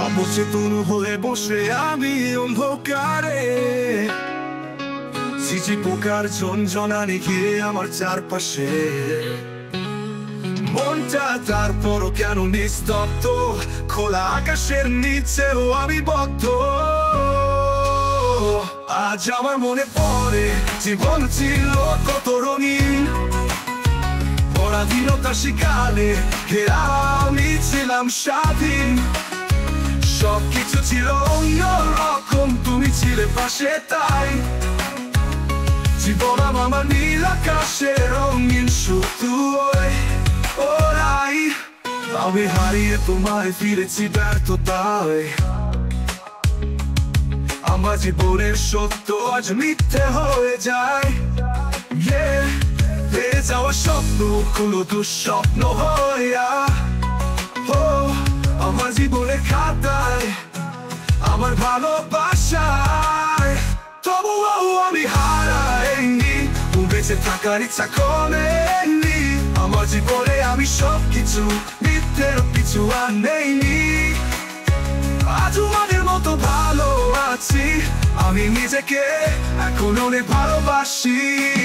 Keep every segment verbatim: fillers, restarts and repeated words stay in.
অবচেতন হয়ে বসে আমি অন্ধকারে, ঝিঝি পোকার ঝনঝনানি ঘিরে আমার চারপাশে। মনটা তারপরও কেন নিস্তব্ধ, খোলা আকাশের নিচেও আমি বদ্ধ। আজ আমার মনে পড়ে জীবন ছিল কত রঙিন, পরাধীনতার শিকারে ঘেরা আমি ছিলাম স্বাধীন। সবকিছু ছিল অন্যরকম, তুমি ছিলে পাশে তাই। জীবন আমার নীল আকাশে রঙিন শুধু ওই ওরাই। আমি হারিয়ে তোমায় ফিরেছি ব্যর্থতায়, আমার জীবনের সত্য আজ মিথ্যে হয়ে যায়। পেয়ে যাওয়া স্বপ্নগুলো দুঃস্বপ্ন হইয়া, ও আমার জীবনের খাতায়, আমার ভালোবাসায়। তবুও আমি হারাইনি, বেঁচে থাকার ইচ্ছা কমেনি। আমার জীবনে আমি সবকিছু মিথ্যের পিছু আর নেইনি। আজ আমাদের মতো ভালো আছি, আমি নিজেকে এখন অনেক ভালোবাসি।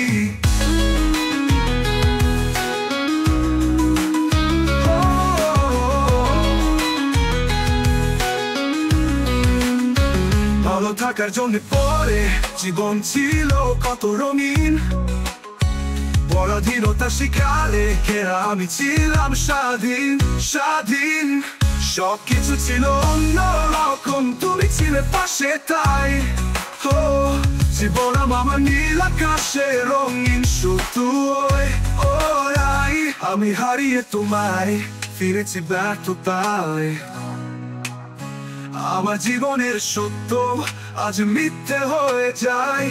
ভালো থাকার জন্য পরে জীবন ছিল কত রঙিন, পরাধীনতার শিকারে ঘেরা আমি ছিলাম স্বাধীন স্বাধীন। সবকিছু ছিল অন্যরকম, তুমি ছিলে পাশে তাই। ও জীবন আমার নীল আকাশে রঙিন শুধু ওই ওরাই। আমি হারিয়ে তোমায় ফিরেছি ব্যর্থতায়, আমার জীবনের সত্য আজ মিথ্যে হয়ে যায়।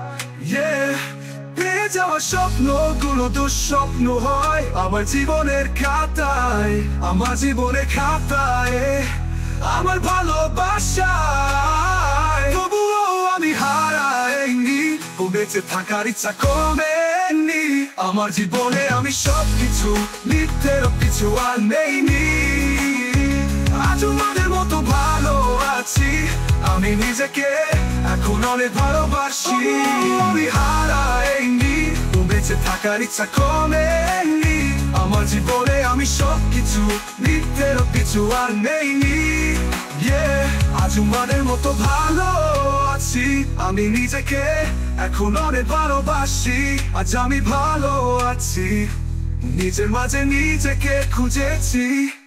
পেয়ে যাওয়া স্বপ্নগুলো দুঃস্বপ্ন হয় আমার জীবনের খাতায়, আমার জীবনের খাতায়, আমার ভালোবাসায়। তবুও আমি হারাইনি, বেঁচে থাকার ইচ্ছা কমেনি। আমার জীবনে আমি সবকিছু মিথ্যের কিছু আর নেইনি। আজ আমাদের মতো ভালো আছি, আমি নিজেকে এখন অনেক ভালোবাসি। আমি হারাইনি, বেঁচে থাকার ইচ্ছা কমেনি। আমার জীবনে আমি সবকিছু মিথ্যের কিছু আর নেইনি। আজ আমাদের মতো ভালো আছি, আমি নিজেকে এখন অনেক ভালোবাসি। আজ আমি ভালো আছি, নিজের মাঝে নিজেকে খুঁজেছি।